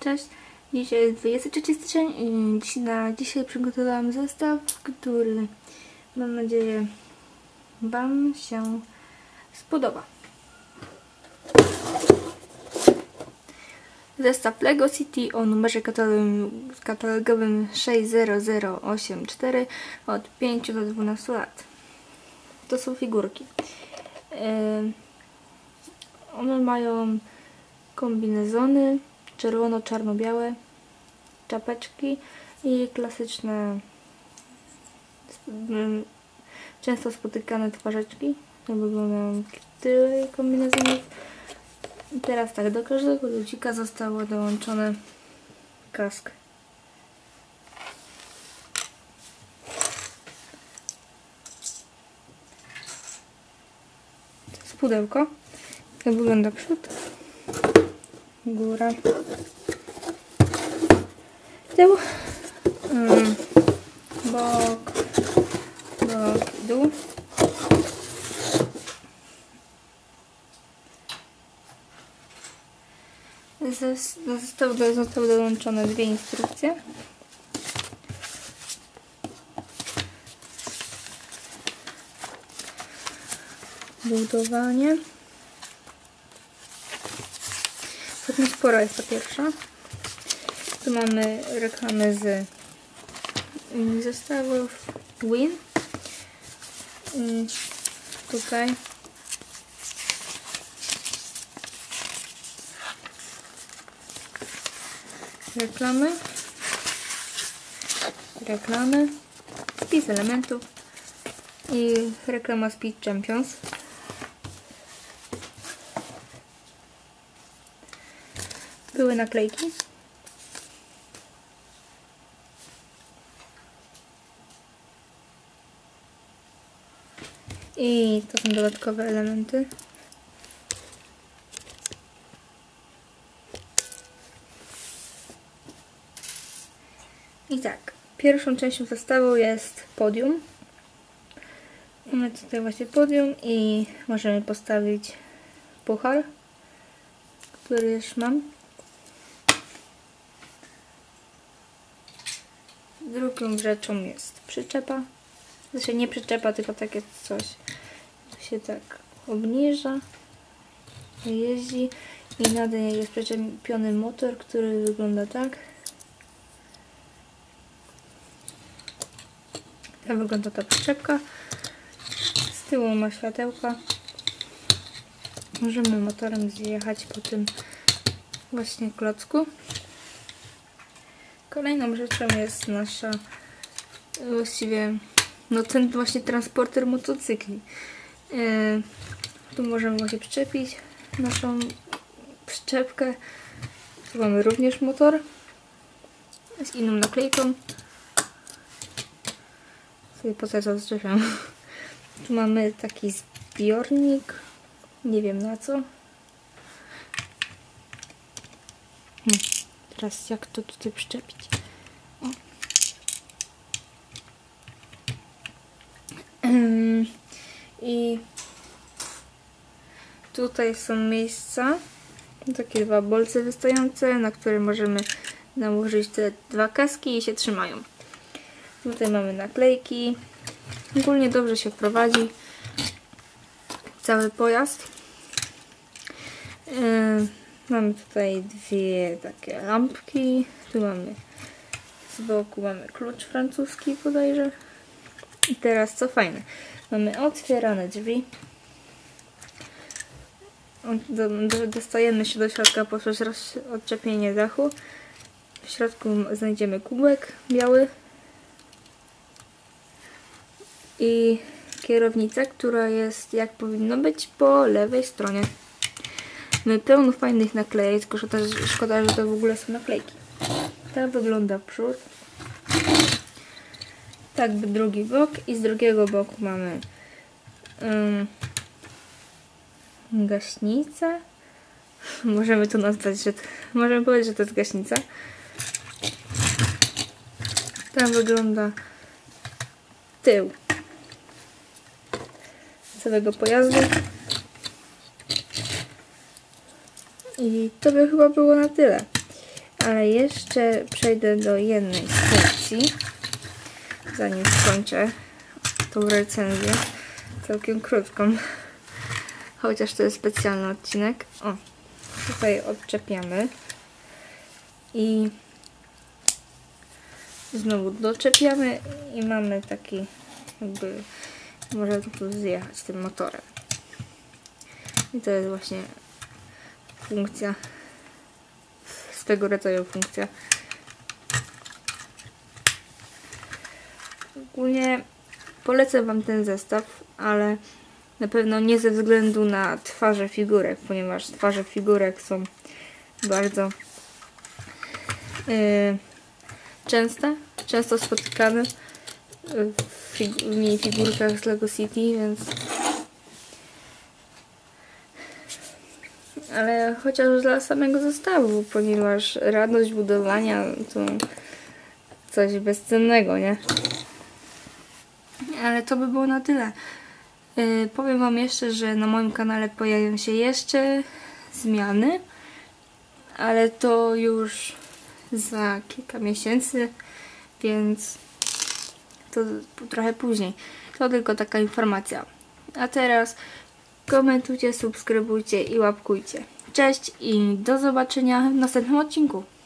Cześć! Dzisiaj jest 23 styczeń i dzisiaj przygotowałam zestaw, który mam nadzieję Wam się spodoba. Zestaw Lego City o numerze katalogowym 60084 od 5 do 12 lat. To są figurki. One mają kombinezony czerwono-czarno-białe, czapeczki i klasyczne, często spotykane twarzyczki. To wyglądają tyle kombinezonów. I teraz tak, do każdego ludzika zostało dołączone kask. To jest pudełko. Tak wygląda przód, góra, tył, bok i dół. Zostały dołączone dwie instrukcje. Budowanie. Całkiem spora jest ta pierwsza. Tu mamy reklamy z zestawów Win. Tutaj reklamy, spis elementów i reklama Speed Champions. Były naklejki. I to są dodatkowe elementy. I tak, pierwszą częścią zestawu jest podium. Mamy tutaj właśnie podium i możemy postawić puchar, który już mam. Drugą rzeczą jest przyczepa. Znaczy nie przyczepa, tylko takie coś. Tu się tak obniża, jeździ i na niej jest przyczepiony motor, który wygląda tak. Tak wygląda ta przyczepka. Z tyłu ma światełka. Możemy motorem zjechać po tym właśnie klocku. Kolejną rzeczą jest nasza właściwie ten właśnie transporter motocykli. Tu możemy właśnie przyczepić naszą przyczepkę. Tu mamy również motor z inną naklejką. Sobie poza to zrzewiam. Tu mamy taki zbiornik. Nie wiem na co. Teraz jak to tutaj przyczepić? O. I tutaj są miejsca, takie dwa bolce wystające, na które możemy nałożyć te dwa kaski i się trzymają. Tutaj mamy naklejki. Ogólnie dobrze się wprowadzi cały pojazd. Mamy tutaj dwie takie lampki. Tu mamy z boku klucz francuski bodajże. I teraz co fajne, mamy otwierane drzwi. Dostajemy się do środka poprzez odczepienie dachu. W środku znajdziemy kubek biały i kierownicę, która jest jak powinno być po lewej stronie. Mamy pełno fajnych naklejek, tylko szkoda, że to w ogóle są naklejki. Tak wygląda przód. Tak by drugi bok i z drugiego boku mamy gaśnicę. Możemy to nazwać, możemy powiedzieć, że to jest gaśnica. Tak wygląda tył całego pojazdu. I to by chyba było na tyle. Ale jeszcze przejdę do jednej funkcji, zanim skończę tą recenzję, całkiem krótką, chociaż to jest specjalny odcinek. O, tutaj odczepiamy i znowu doczepiamy i mamy taki jakby, można tu zjechać tym motorem. I to jest właśnie funkcja, swego rodzaju funkcja. Ogólnie polecam Wam ten zestaw, ale na pewno nie ze względu na twarze figurek, ponieważ twarze figurek są bardzo często spotykane w minifigurkach z Lego City, więc ale chociaż dla samego zestawu, ponieważ radość budowania to coś bezcennego, nie? Ale to by było na tyle. Powiem Wam jeszcze, że na moim kanale pojawią się jeszcze zmiany, ale to już za kilka miesięcy, więc to trochę później. To tylko taka informacja. A teraz komentujcie, subskrybujcie i łapkujcie. Cześć i do zobaczenia w następnym odcinku.